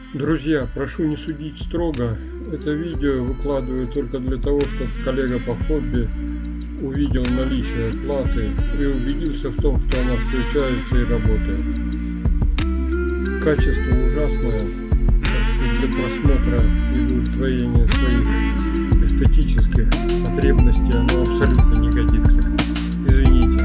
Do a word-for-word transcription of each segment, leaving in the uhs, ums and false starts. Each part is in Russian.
Друзья, прошу не судить строго. Это видео выкладываю только для того, чтобы коллега по хобби увидел наличие платы и убедился в том, что она включается и работает. Качество ужасное, так что для просмотра и удовлетворения своих эстетических потребностей оно абсолютно не годится. Извините.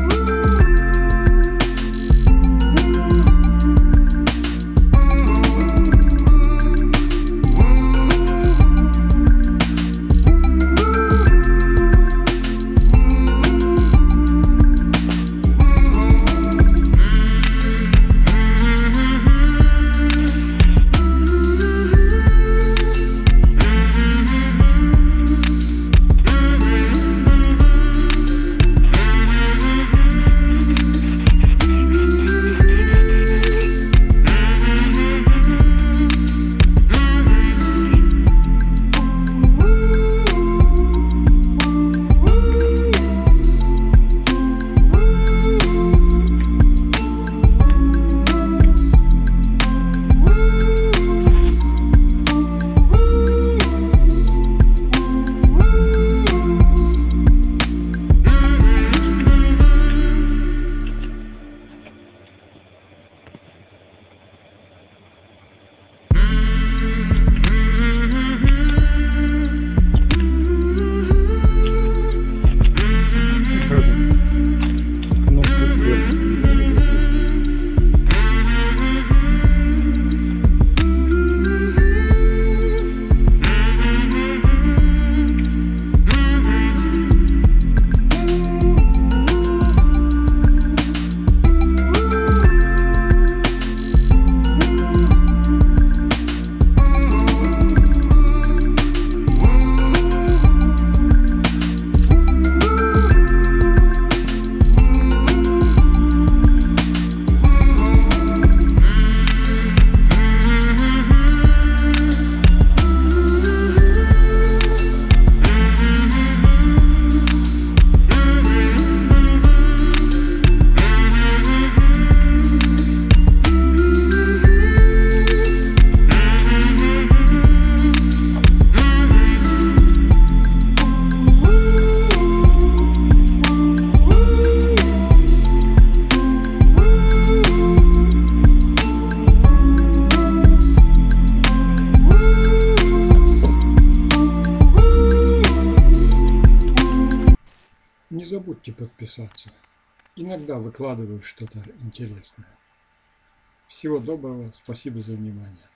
Не забудьте подписаться. Иногда выкладываю что-то интересное. Всего доброго. Спасибо за внимание.